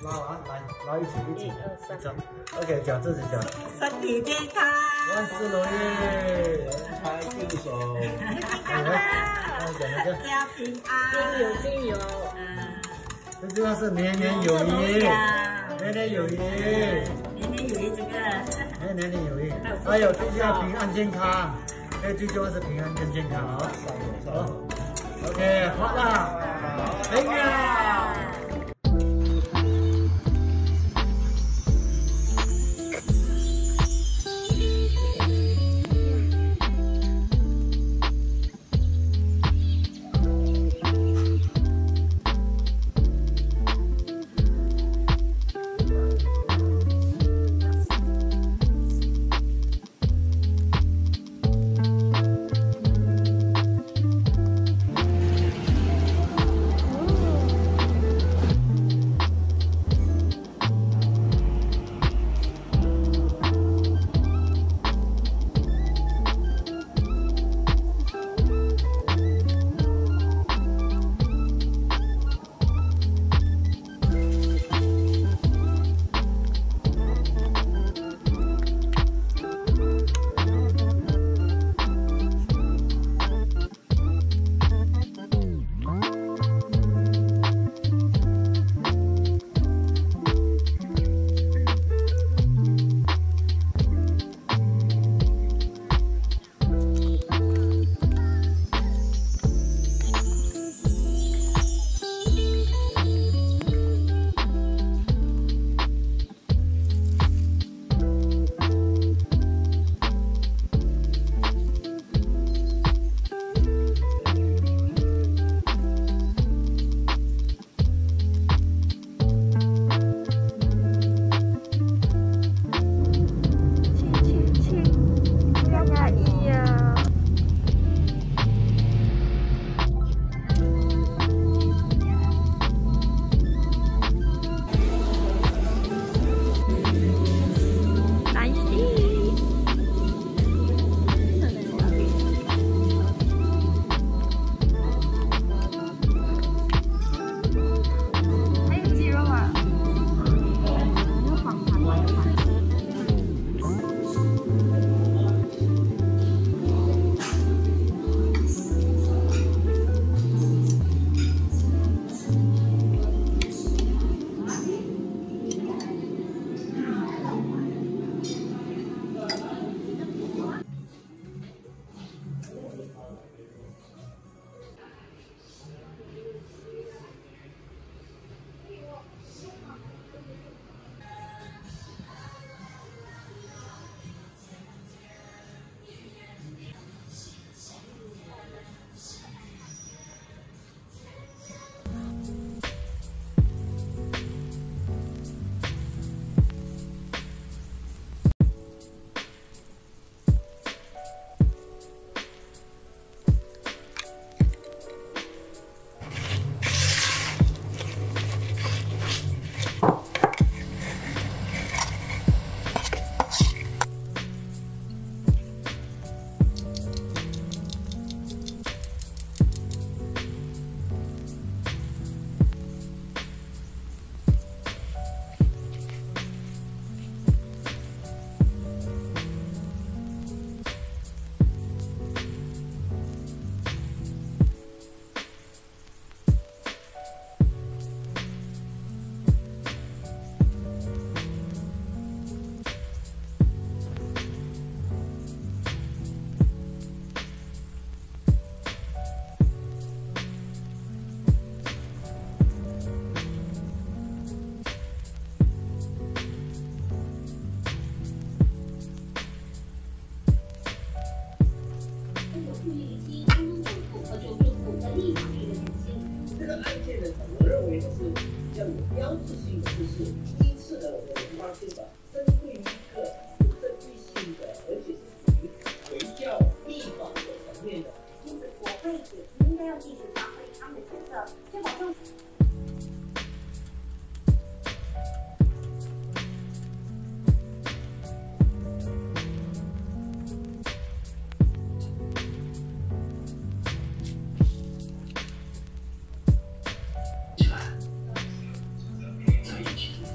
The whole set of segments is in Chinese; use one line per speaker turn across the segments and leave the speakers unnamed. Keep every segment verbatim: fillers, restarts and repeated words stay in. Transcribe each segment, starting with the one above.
拉完来，拉一起一起，
一二三
讲 ，OK， 讲自己讲。
身体健康，
万事如意，
开右手。
来，来讲那个。
家平安，
精油精油，
嗯，
这句话是年年有余，年年有余，
年年有余这个，
哎，年年有余。还有这句话平安健康，这句话是平安跟健康啊。好 ，OK， 好了，平安。
标志性的就是第一次呢，我们发现了针对于一个有针对性的，而且是属于比较地方的层面的。
因此，国会也应该要继续发挥他们的角色，确保政府。
在一起。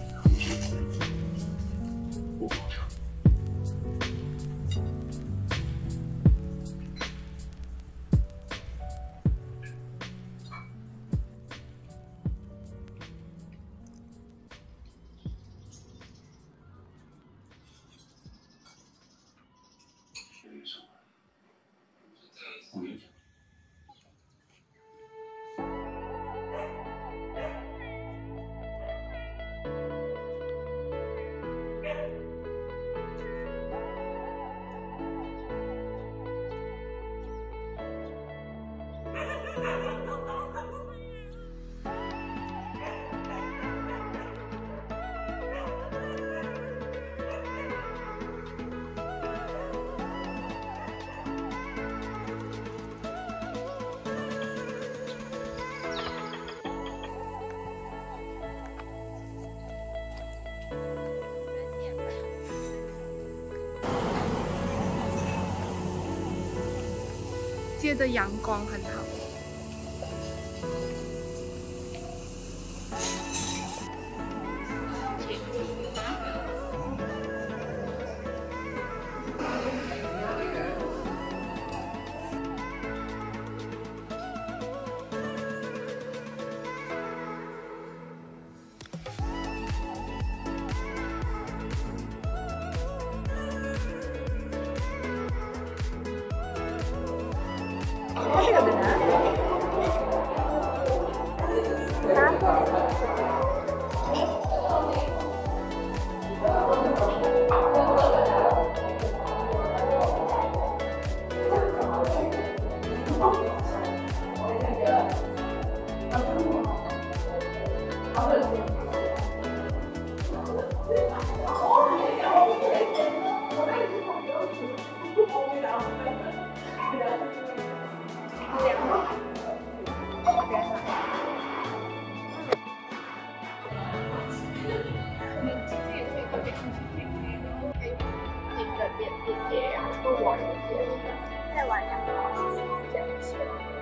接着阳光很好。
再玩两个小时这样子。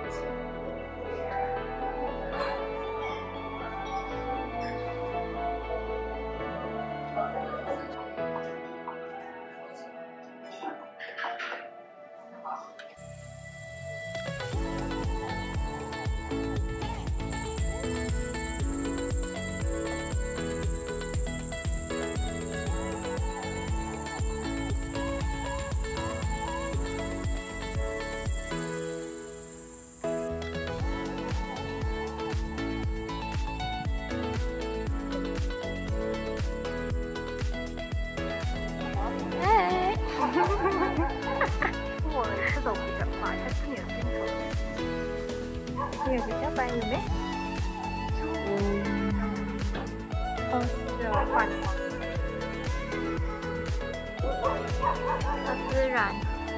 我这种比较快，还是你的镜头？你有比较白有没？哦，是哦，泛黄，好自然。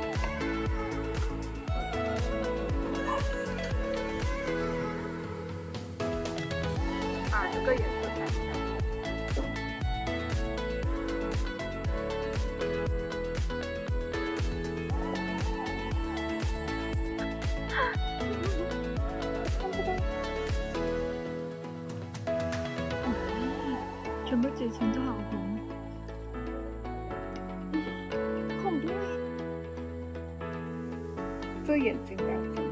啊，这个颜色才像。整个嘴唇都好红，好对，这眼睛这样子。